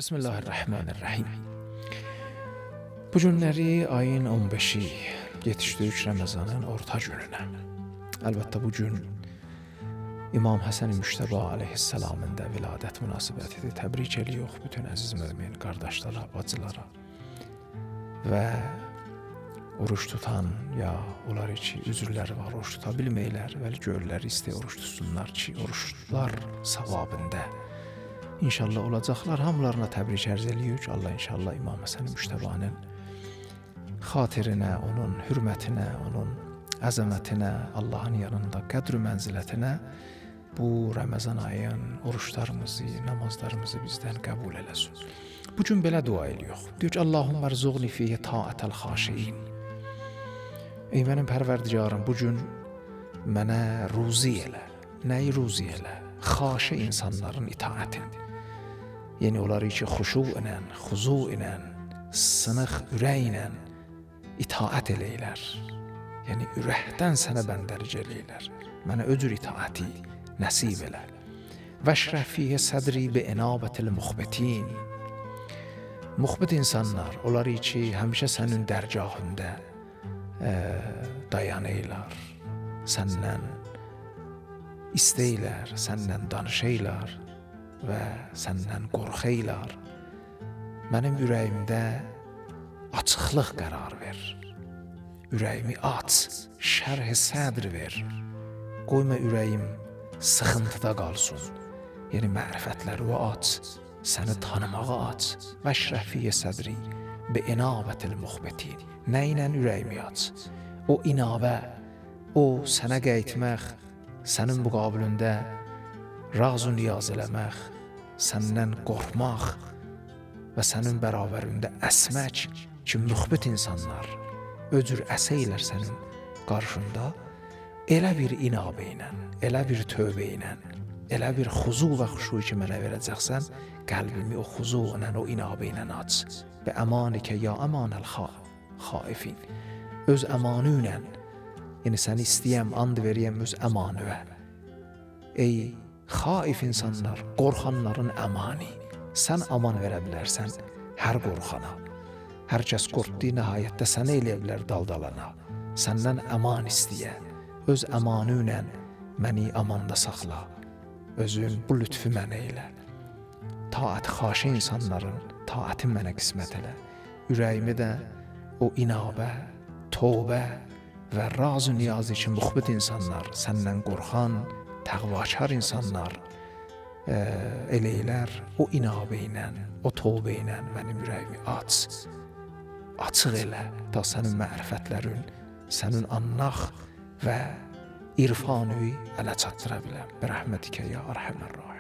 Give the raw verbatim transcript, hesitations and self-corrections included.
Bismillahirrahmanirrahim. Bu günləri ayın on beşi, yetişdi üç Ramazanın orta gününə. Əlbəttə bu gün İmam Həsən-i Müştəba aleyhisselamın da viladət münasibətidir. Təbrik edirik bütün əziz mümin qardaşlara, bacılara və oruç tutan ya onlar ki üzürləri var, oruç tuta bilməyirlər, vəli görürlər istəyir oruç tutsunlar ki, oruçlar savabında İnşallah olacaqlar. Hamılarına təbrik ərz edirik. Allah inşallah İmam Həsən-i Müştəbanın xatirinə, onun hürmətinə, onun əzəmətinə, Allahın yanında qədr-ü mənzilətinə bu Ramazan ayın oruçlarımızı, namazlarımızı bizdən qəbul eləsin. Bu gün belə dua edirik. Diyor ki, Allahümmə rzuqni fiyyə ta'ətəl xaşiin. Ey mənim pərverdigarım, bu gün mənə ruzi elə. Nəyi ruzi elə? Xaşi insanların itaətin. Yəni onları ki, xuşu ilə, xuzu ilə, sınıq ürək ilə itaət eləylər. Yəni ürəkdən sənə bəndəlik eləylər. Mənə öcür itaəti nəsib elə. Vəşrəh fiyyə sədri bi enabətil muxbetin. Muxbet insanlar, onları ki, həmişə sənin dərgahında e, dayanırlar, səndən istəyirlər, səndən danışırlar və səndən qorxurlar. Mənim ürəyimdə açıqlıq qərar ver. Ürəyimi aç, şərh-i sədr ver. Qoyma ürəyim sıxıntıda qalsın. Yəni mərifətləri aç, səni tanımağa aç. Vəşrəh fiyyə sədri bi enabətil muxbetin. Nə ilə ürəyimi aç? O inabə, o sənə qayıtmaq, sənin müqabilində razı niyaz eləmək, səndən qorxmaq və sənin bərabərində əsmək ki, müxbit insanlar öcür əsəylər sənin qarşında, elə bir inabə ilə, elə bir tövbə ilə, elə bir xuzu və xuşu ki mənə verəcəksən, qəlbimi o xuzu ilə, o inabə ilə aç. Və əmanikə ya əmanəl xaifin. Öz əmanı ilə, yəni səni istəyəm, and veriyəm öz əmanıvə. Ey xaif insanlar, qorxanların əmani, sən aman verə bilərsən hər qorxana. Hər kəs qorxduğu nəhayətdə səni eləyə bilər daldalana. Səndən əman istəyə, öz əmanı ilə məni amanda saxla. Özün bu lütfü mənə elə. Taət xaşi insanların taətin mənə qismət elə. Ürəyimi də o inabə, tövbə və razı niyazı ki, müxbit insanlar, səndən qorxan, təqvakar insanlar e, eləylər, o inabə ilə, o tövbə ilə mənim ürəyimi aç, açıq elə, ta sənin mərifətlərin, sənin annaq və irfanı ələ çatdıra biləm. Bərəhmətikə ya ərhəmər rahim.